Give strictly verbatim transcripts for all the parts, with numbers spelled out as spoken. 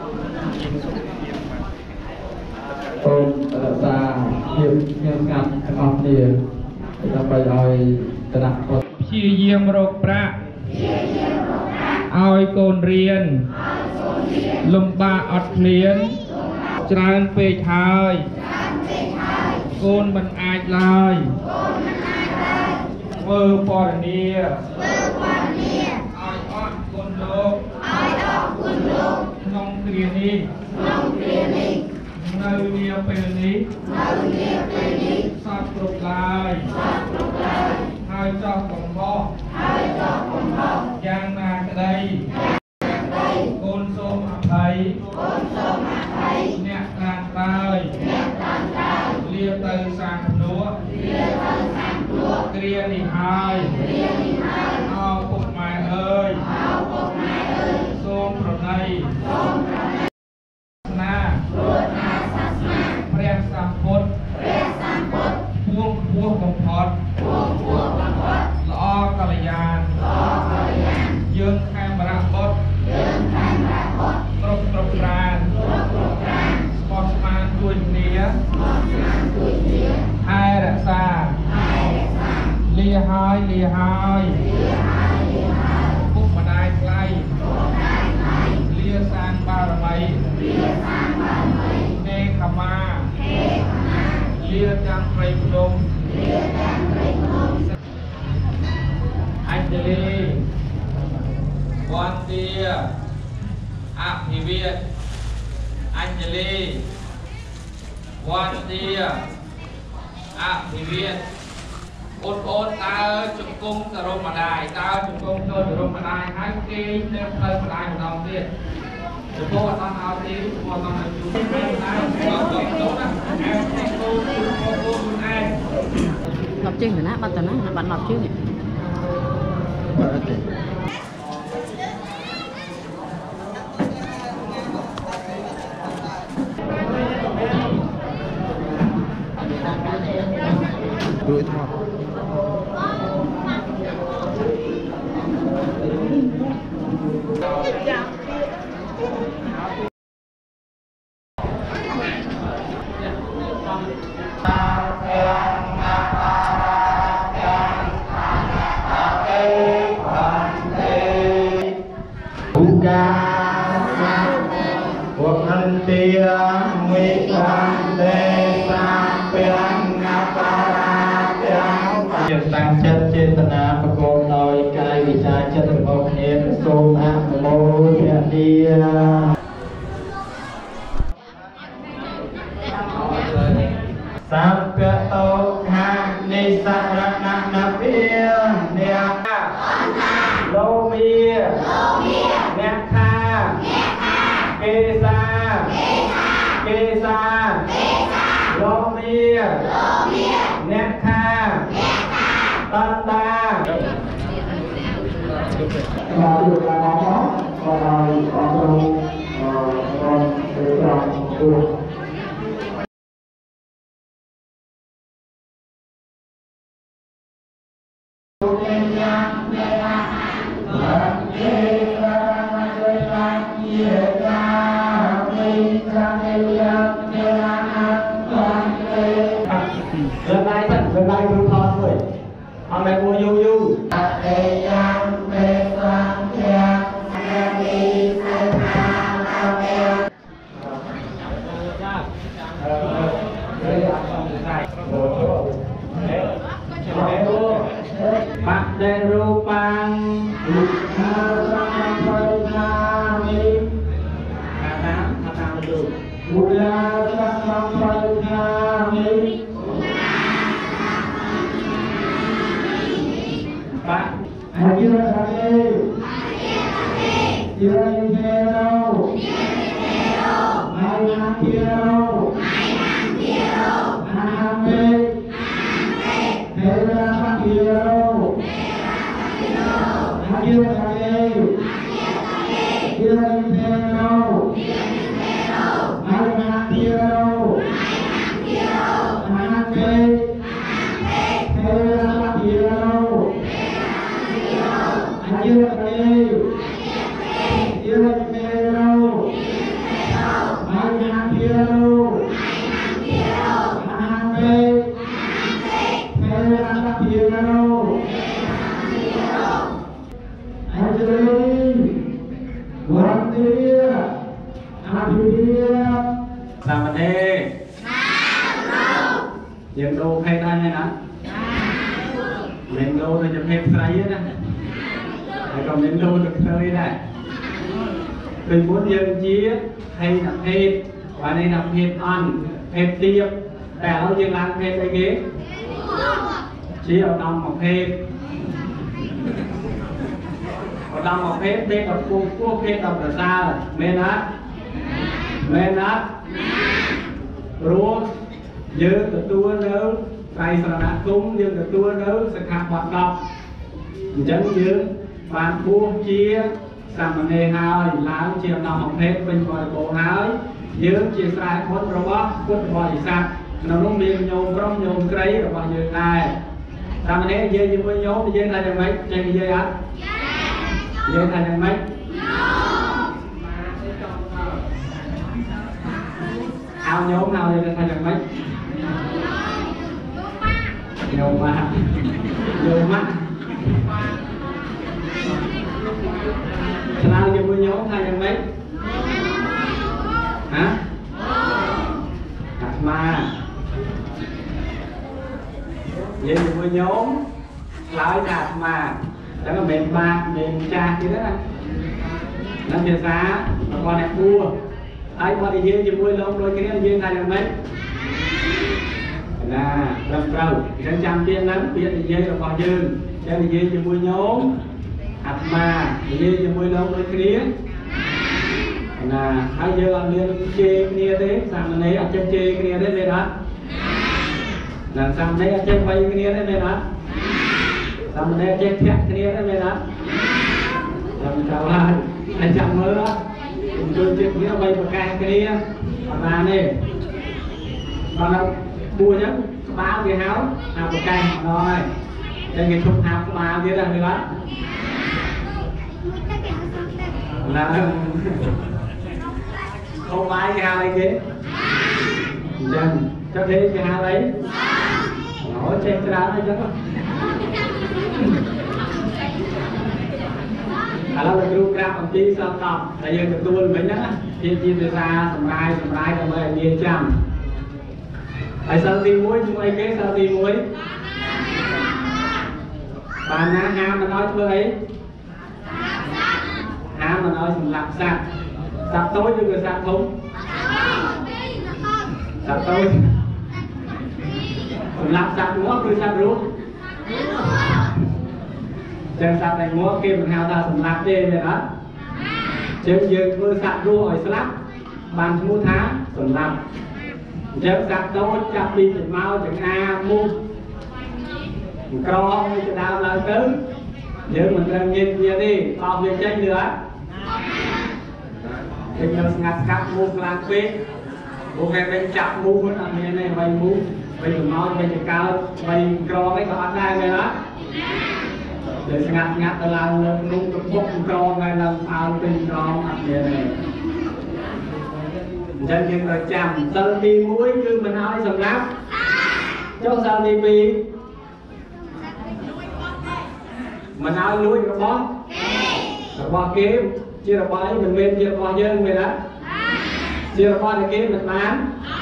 โอนรักษาเยี่ยมเยี่ยมงานทั้งออฟเนี่ยจะไปเอาตระหนักชี้เยี่ยมโรคประเอาโกนเรียนลมบาอัดเลียนจราเปยทายโกนมันอายลายเวอร์ปอร์เนียเอาออดโกนโลกน้องเรียนนี้นาเนียเป็นนี้สอบกรุบลายหายจอกของพ่อยางนากระไดโกนโสมอภัยเนี่ยกลางตายเลียเตยสางนัวเกลียนิหายเอาปกไม้เอ้ยโสมพระในนาเรียกสัมพุทธพวงพวงของพอดละอกัลยานยืนแคมระบดกรบกรบกรานสปอร์ตมานด้วยเนี้ยไฮรักษาเลียหายเลียหายพุกมาได้ไกลเลียสานบารมีเนคมาเลียจังไตรพรหมอัญเจลีวันเตียอภิเวทอัญเจลีวันเตียอภิเวทโอนโอนตาจุกงกระโรมมาได้ตาจุกงโดนกระโรมมาได้ให้กีเดินไปมาได้ของเราเตี้ยจะพอตอนเอาตีพอตอนเอาอยู่ที่ไหนนะก็ต้องต้องนะแอบแอบโกงโกงโกงคุณไอ้หลับจริงเหรอนะบัตรนะบัตรหลับจริงเนี่ยดูทอดบุกาพวกนันเตียมิวันเดสาเปียงนาปาราเปียงจิตตั้งจิตเจตนาประกอบโดยกายวิชาจิตประกอบเนตโสมะโมเทียเดียสัพพะโตหะนิสรณะนาเปียเนียโลเมียเนคาเกษาเกษาโลเมียเนคาตันตามาดูกันนะครับมาลอยออกลงตอนเดือดดูเอาไปบัวยูยูเอียงเบสังเทียงเอลีเซนาอาเมเออเรียกต้องใส่โบโชเอ๊ะโบปัจเจรูปังอุทาสังปรินามิอาณาอาณาดูอุลาสังปรินามิอายุราคาเออายุราเทโรอายุราเทโรอาเมเทราคาเทโรอายุราคาเออายุราเทโรอายุราเทโรอาเมเทราคาเทโรอายุราเทโรอายุราเทโร clear អាភិរិយសាមណេរយើងដូរភេទហើយណាមិនដូរទៅជាភេទស្រីណាហើយក៏មិនដូរទៅឃើញដែរពីមុនយើងជាភេទភេទបាននេះថាភេទអន់ភេទទាបតែឥឡូវយើងឡើងភេទអីគេជាឧត្តមភេទឧត្តមភេទភេទដល់ពងពោះភេទដល់ប្រសើរមែនណាមែនណាព្រោះយើងទទួលនៅត្រៃសរណគមយើងទទួលនៅសិក្ខាបទដប់អញ្ចឹងយើងបានបួសជាសាមណេរហើយឡើងជាឧត្តមភេទពេញបរិបូរណ៍ហើយយើងជាស្រែបុត្ររបស់ពុទ្ធបរិស័ទក្នុងនោះមានញោមប្រុសញោមស្រីរបស់យើងដែរសាមណេរនិយាយជាមួយញោមនិយាយថាយ៉ាងម៉េចចេះនិយាយអត់និយាយថាយ៉ាងម៉េចហៅញោមហៅនិយាយថាយ៉ាងម៉េចញោមម៉ាក់ញោមម៉ាក់ឆ្លើយជាមួយញោមថាយ៉ាងម៉េចហ៎អាត្មានិយាយជាមួយញោមឆ្លើយថាអាត្មាចឹងមិនមែនបាក់មិនចាស់ទៀតណានឹងភាសារបស់អ្នកបួសហើយបើនិយាយជាមួយលោកដូចគ្នានិយាយថាយ៉ាងម៉េចណាត្រឹមត្រូវអញ្ចឹងចាំទៀតហ្នឹងពាក្យនិយាយរបស់យើងចឹងនិយាយជាមួយញោមអាត្មានិយាយជាមួយលោកដូចគ្នាណាហើយយើងអត់មានជេរគ្នាទេសាមណេរអត់ចេះជេរគ្នាទេទេណាណាសាមណេរអត់ចេះបៃគ្នាទេទេណាសាមណេរចេះធាក់គ្នាទេទេណាចាំចូលហើយហើយចាំមើលជួយជិះគ្នាបៃប្រកាសគ្នាអត់បានទេដល់បួសអញ្ចឹងក្បាលវាហៅហៅប្រកាសម្ដងហើយចឹងគេទុកហៅក្បាលទៀតហ្នឹងទេណាឡើយខោបាយគេហៅអីគេអញ្ចឹងចុះទេគេហៅអីអូចេះច្រើនអញ្ចឹងឥឡូវលោកគ្រូប្រាប់អំពីសល់តប់ហើយយើងទទួលវិញហ្នឹងជាជាភាសាសម្រាយសម្រាយដើម្បីឲ្យងាយចាំហើយសល់ទីមួយជួយអីគេសល់ទីមួយបានណាហាមមិនឲ្យធ្វើអីហាមមិនឲ្យសម្លាប់សត្វសត្វតូចឬក៏សត្វធំសត្វតូចសម្លាប់សត្វងាប់ឬសត្វរស់ចឹងសត្វដែលងាប់គេមិនហៅថាសម្លាប់ទេមែនអត់ចឹងយើងធ្វើសត្វរស់ឲ្យស្លាប់បានឈ្មោះថាសម្លាប់អញ្ចឹងសត្វតូចចាប់ពីចង្អោចង្អាមុខក្រមួយទៅដើមឡើងទៅយើងមិនត្រូវញៀនវាទេបោកវាចេញឬអត់គេយកស្ងាត់ស្កាត់មូសខ្លាំងពេកពួកគេវិញចាប់មូសអត់មានទេអ្វីមូសវិញចង្អោចវិញចង្កើវិញក្រអីក៏អត់ដែរមែនអត់តែស្ងាត់ស្ងាត់ទៅឡើងលើនោះទៅបុកក្រហើយឡើងអើពេញក្រអត់មានទេអញ្ចឹងយើងត្រូវចាំសិលទីមួយគឺមិនឲ្យសម្លាប់ចុះសិលទីពីរមិនឲ្យលួចរបស់របស់គេជារបស់ឯងមិនមែនជារបស់យើងមែនទេជារបស់តែគេមិនបាន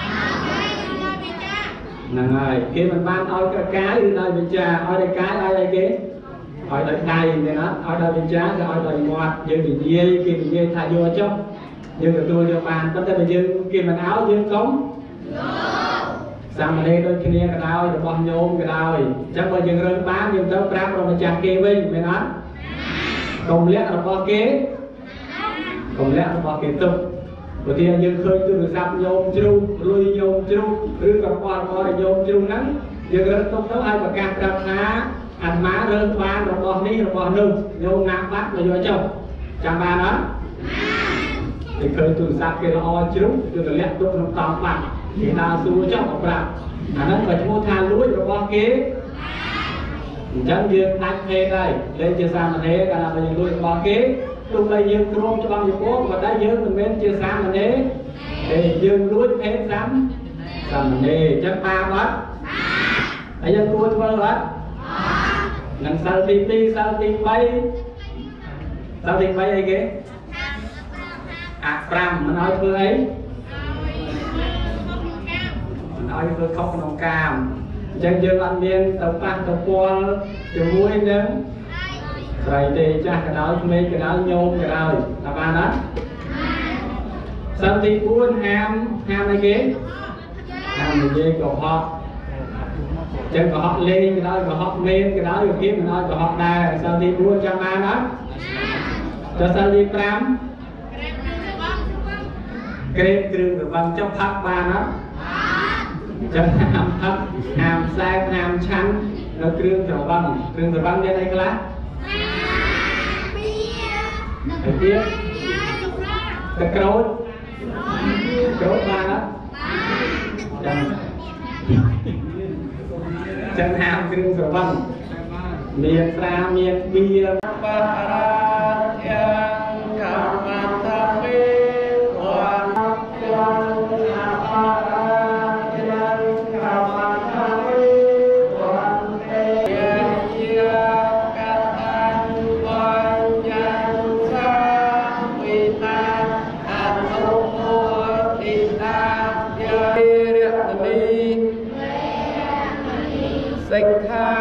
ហ្នឹងហើយគេមិនបានឲ្យក្រកាយឬដោយវិចាឲ្យតែកាយឲ្យតែគេឲ្យដោយដៃមែនទេឲ្យដោយវិចាគឺឲ្យដោយមាត់យើងនិយាយគេនិយាយថាយកចុះយើងទទួលយកបានប៉ុន្តែបើយើងគេមិនឲ្យយើងកុំសាមណេរដូចគ្នាក៏ដោយរបស់ញោមក៏ដោយអញ្ចឹងបើយើងរើសបានយើងទៅប្រាប់របស់ម្ចាស់គេវិញមែនអត់កុំលាក់របស់គេកុំលាក់របស់គេទុកព្រោះទីយើងឃើញទូរស័ព្ទញោមជ្រុះលុយញោមជ្រុះឬក៏របស់របស់ញោមជ្រុះហ្នឹងយើងរើសទុកទៅឲ្យប្រកាសប្រាប់ថាអាត្មារើសបានរបស់នេះរបស់នោះញោមណាបាត់មកយកចុះចាំបានអត់គេឃើញទូរស័ព្ទគេល្អជ្រុះគឺទៅលាក់ទុកក្នុងតង់បាត់គេដើរសួរចុះមកប្រាប់អាហ្នឹងក៏ឈ្មោះថាលួចរបស់គេអញ្ចឹងយើងដាច់ភេទហើយលេងជាសាមណេរកាលណាយើងលួចរបស់គេទោះបីយើងគ្រងច្បាប់យពោក៏តែយើងមិនមែនជាសាមណេរទេយើងលួចភេទសាមសាមណេរអញ្ចឹងបាបអត់ហើយយើងគួរធ្វើអត់នឹងសិលទីពីរសិលទីបីសិលទីបីអីគេ à pram mình nói thưa ấy nói thưa không nông cam chẳng dương ăn miên tập phát tập qua từ muối nướng rồi thì chắc cái đó mấy cái đó nhôm cái đó là ba đó sau thì buôn ham ham này kia ham này kia của họ chân của họ lên cái đó của họ lên cái đó được kiếm mình nói của họ đây sau thì buôn cho ba đó cho sau thì pram kêu kêu được bằng trong tháp ba đó trong hàm thấp hàm sang hàm chăn nó kêu trở bằng kêu trở bằng đến đây class đầu tiên cái cối cối ba đó chân chân hàm kêu trở bằng miền ra miền bia Sạch